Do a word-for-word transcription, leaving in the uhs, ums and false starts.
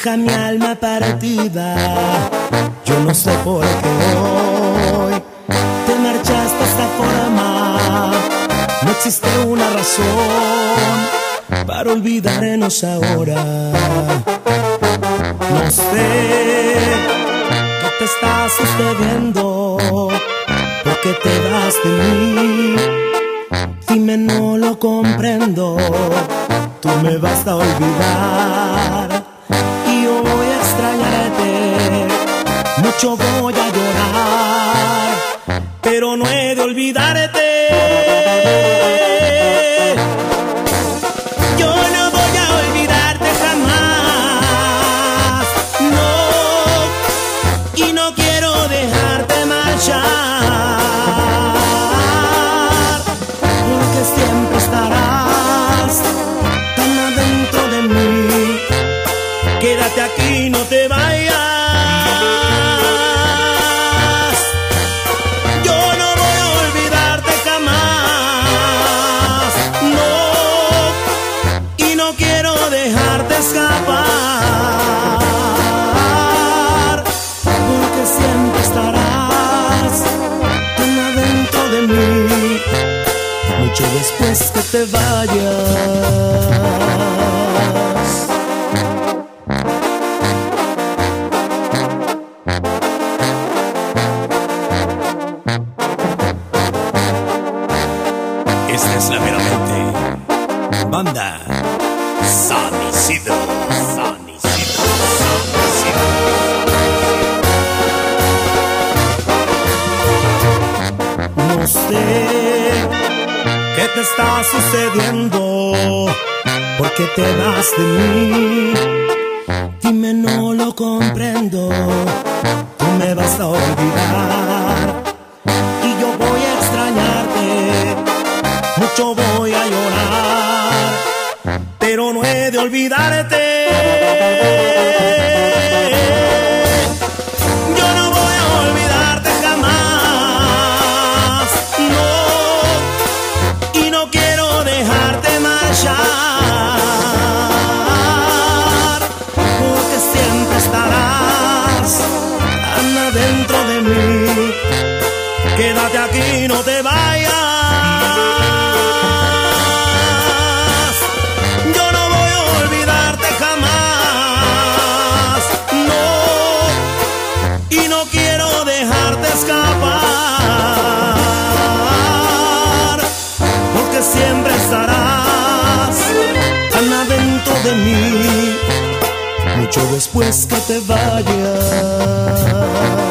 deja mi alma partida. Yo no sé por qué hoy te marchaste de esta forma. No existe una razón para olvidarnos ahora. No sé qué te está sucediendo, por qué te vas de mí. Dime, no lo comprendo. Tú me vas a olvidar y yo voy a extrañarte. Mucho voy a llorar, pero no he de olvidarte. Yo no voy a olvidarte jamás, no, y no quiero dejarte marchar, porque siempre estarás tan adentro de mí. Quédate aquí, no te vayas. Yo no voy a olvidarte jamás, no, y no quiero dejarte escapar, porque siempre estarás tan adentro de mí, mucho después que te vayas. Esta es la meramente banda San Isidro, San Isidro, San Isidro. No sé qué te está sucediendo, por qué te vas de mí. Dime, no lo comprendo. Tú me vas a olvidar y yo voy a extrañarte. Mucho voy a llorar, pero no he de olvidarte. Yo no voy a olvidarte jamás, no, y no quiero dejarte marchar, porque siempre estarás tan adentro de mí. Quédate aquí, no te vayas. Escapar, porque siempre estarás tan adentro de mí, mucho después que te vayas.